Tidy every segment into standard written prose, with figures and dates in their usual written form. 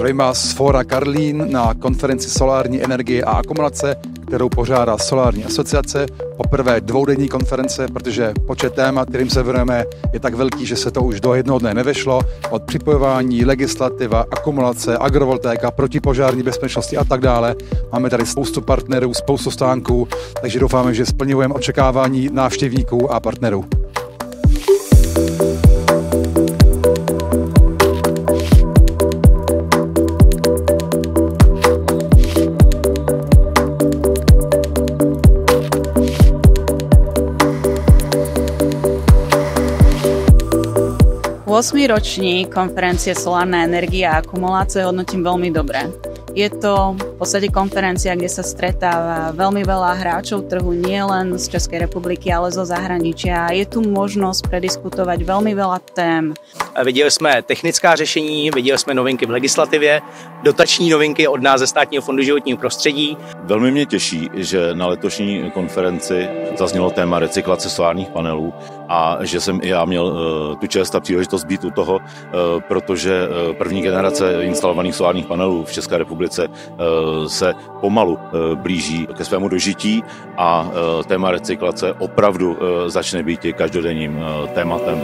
Zdravím z Fóra Karlín na konferenci solární energie a akumulace, kterou pořádá Solární asociace. Poprvé dvoudenní konference, protože počet témat, kterým se věnujeme, je tak velký, že se to už do jednoho dne nevešlo. Od připojování, legislativa, akumulace, agrovoltaika, protipožární bezpečnosti a tak dále. Máme tady spoustu partnerů, spoustu stánků, takže doufáme, že splňujeme očekávání návštěvníků a partnerů. Ročník konferencie Solárna energia a akumulácie hodnotím veľmi dobre. Je to v podstate konferencia, kde sa stretáva veľmi veľa hráčov trhu, nie len z Českej republiky, ale zo zahraničia. Je tu možnosť prediskutovať veľmi veľa tém. Viděli jsme technická řešení, viděli jsme novinky v legislativě, dotační novinky od nás ze Státního fondu životního prostředí. Velmi mě těší, že na letošní konferenci zaznělo téma recyklace solárních panelů a že jsem i já měl tu čest a příležitost být u toho, protože první generace instalovaných solárních panelů v České republice se pomalu blíží ke svému dožití a téma recyklace opravdu začne být i každodenním tématem.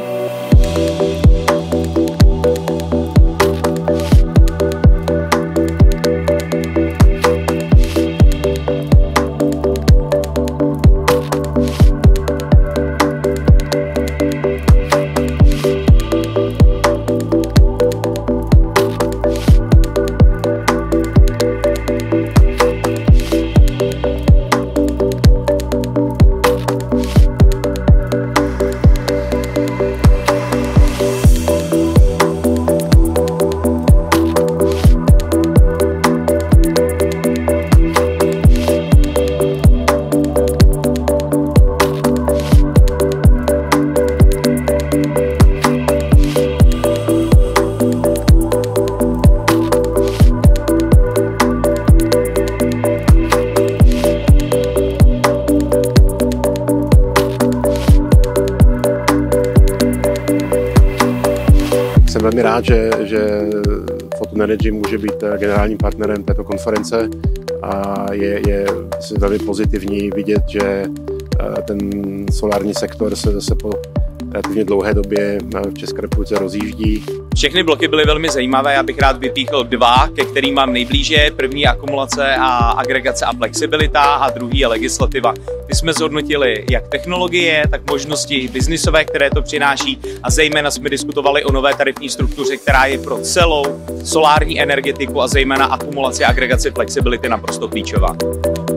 Jsem velmi rád, že Photon Energy může být generálním partnerem této konference a je velmi pozitivní vidět, že ten solární sektor se zase po relativně dlouhé době v České republice rozjíždí. Všechny bloky byly velmi zajímavé, já bych rád vypíchl dva, ke kterým mám nejblíže. První je akumulace a agregace a flexibilita a druhý je legislativa. Ty jsme zhodnotili jak technologie, tak možnosti biznisové, které to přináší a zejména jsme diskutovali o nové tarifní struktuře, která je pro celou solární energetiku a zejména akumulaci a agregaci flexibility naprosto klíčová.